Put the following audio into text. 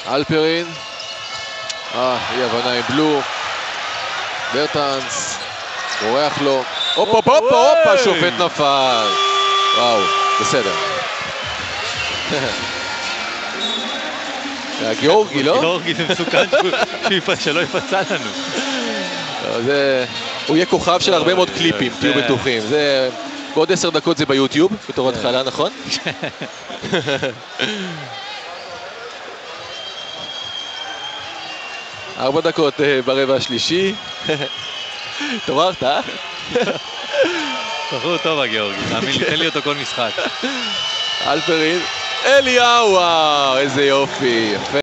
אלפרין. אי הבנה עם בלו. ברטנס. בורח לו. הופה, שופט נפל. וואו, בסדר. גיאורגי, לא? גיאורגי זה מסוכן שלא יפצע לנו. הוא יהיה כוכב של הרבה מאוד קליפים, תהיו בטוחים. בעוד 10 דקות זה ביוטיוב, בתור התחלה, נכון? 4 דקות ברבע השלישי. תוררת, אה? בחור טוב הגיאורגי, תאמין לי, תן לי אותו כל משחק. אלפרין, אליהו, וואו, איזה יופי, יפה.